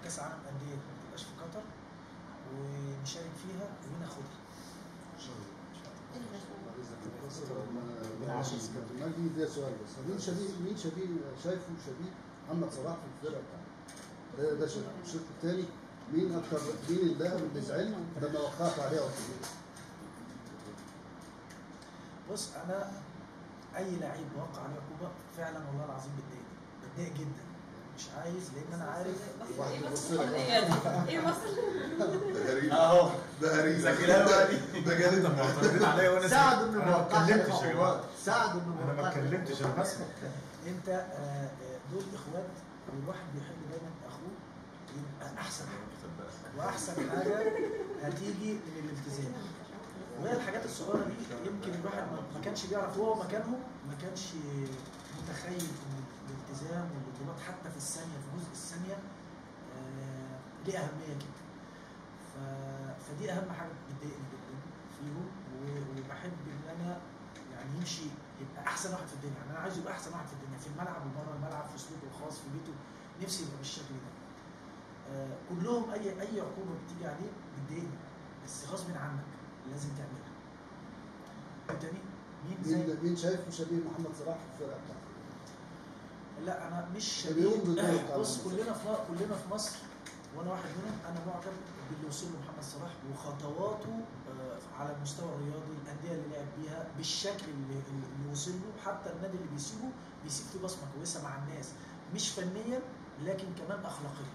كاس العالم انديه ما تبقاش في قطر ونشارك فيها وناخدها ان شاء الله. كابتن مجدي ده سؤال بس، مين شايفه شبيه محمد صلاح في الفرقه بتاعته؟ ده الشق الثاني، مين اللاعب اللي زعل لما وقعت عليه عقوبه؟ بص انا اي لعيب وقع عليه عقوبه فعلا والله العظيم بتضايق جدا، مش عايز، لان انا عارف واحد بيبص لك ايه مصر؟ ده غريب اهو، ده غريب ده جالي طب معترضين عليا وانا ساعد انه ما اتكلمتش يا جماعه، ساعد انه انا ما اتكلمتش، انا بسمع. انت دول اخوات والواحد بيحب دايما اخوه يبقى احسن حاجه، واحسن حاجه هتيجي من الالتزام. وهي الحاجات الصغيره دي يمكن الواحد ما كانش بيعرف هو مكانهم، ما كانش متخيل ان الالتزام والانضباط حتى في الثانيه، في جزء الثانيه ليه اهميه جدا. فدي اهم حاجه بتضايقني جدا فيهم، وبحب ان انا يعني يمشي يبقى احسن واحد في الدنيا، يعني انا عايزه يبقى احسن واحد في الدنيا في الملعب وبره الملعب، في اسلوبه الخاص، في بيته، نفسي يبقى بالشكل ده. كلهم اي عقوبه بتيجي عليه بتضايقني، بس غصب عنك لازم تعملها. تاني مين شايفه شبيه محمد صلاح في الفرقه بتاعته؟ لا انا مش شبيه. بص كلنا في مصر وانا واحد منهم، انا معجب باللي وصل له محمد صلاح وخطواته على المستوى الرياضي، الانديه اللي لعب بيها، بالشكل اللي وصل له، حتى النادي اللي بيسيب فيه بصمه كويسه مع الناس، مش فنيا لكن كمان اخلاقيا.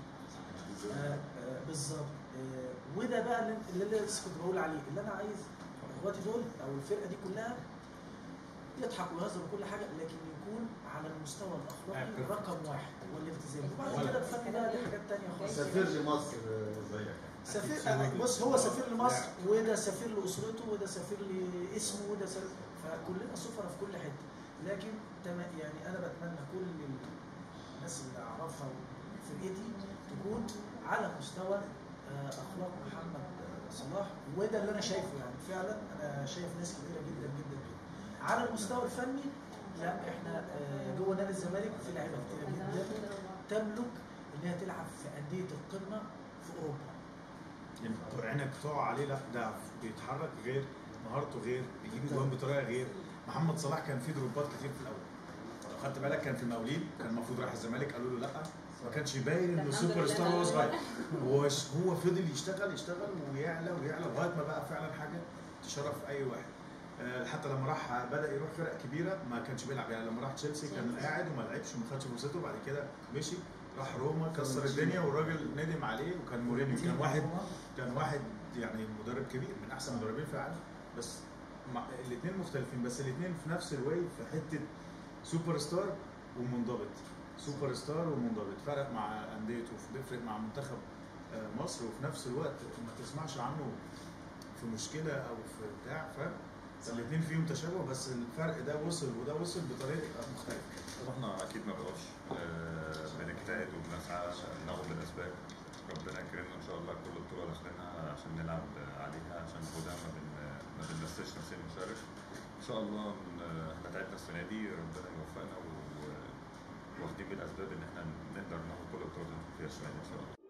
بالظبط. وده بقى اللي لسه كنت بقول عليه، اللي انا عايز اخواتي دول او الفرقه دي كلها يضحكوا ويهزروا كل حاجه، لكن يكون على المستوى الاخلاقي رقم واحد والالتزام، وبعد كده الفن ده ليه حاجات ثانيه خالص. سفير لمصر زيك سفير. بص هو سفير لمصر، وده سفير لاسرته، وده سفير لاسمه، وده سفير، فكلنا سفراء في كل حته. لكن يعني انا بتمنى كل الناس اللي اعرفها وفرقتي تكون على مستوى اخلاق محمد صلاح، وده اللي انا شايفه. يعني فعلا انا شايف ناس كتيره جدا جدا جدا. على المستوى الفني لا، احنا جوه نادي الزمالك في لعيبه كتيره جدا تملك انها تلعب في انديه القمه في اوروبا. يعني عينك تقع عليه، لا ده بيتحرك غير، مهارته غير، بيجيب جوان بطريقه غير. محمد صلاح كان فيه دروبات كتير في الاول، لو خدت بالك كان في المقاولين كان المفروض راح الزمالك قالوا له لا، ما كانش باين انه سوبر ستار وهو صغير. هو فضل يشتغل ويعلى لغايه ما بقى فعلا حاجه تشرف اي واحد. حتى لما راح بدا يروح فرق كبيره ما كانش بيلعب، يعني لما راح تشيلسي كان قاعد وما لعبش وما خدش فرصته، بعد كده مشي راح روما كسر الدنيا والراجل ندم عليه. وكان مورينيو كان واحد يعني مدرب كبير من احسن المدربين في العالم، بس الاثنين مختلفين، بس الاثنين في نفس الواي في حته سوبر ستار ومنضبط، فرق مع انديته بيفرق مع منتخب مصر، وفي نفس الوقت ما تسمعش عنه في مشكله او في بتاع. الاثنين فيهم تشابه، بس الفرق ده وصل وده وصل بطريقه مختلفه. طب احنا اكيد ما بقاش بنجتهد وبنسعى ناخد الاسباب، ربنا يكرمنا ان شاء الله كل بطوله داخلينها عشان نلعب عليها، عشان ناخدها ما بننساش نفسنا نشارك ان شاء الله. احنا تعبنا السنه دي، ربنا يوفقنا واخدين بالاسباب ان احنا نقدر ناخد كل البطولات اللي فيها السنه دي ان شاء الله.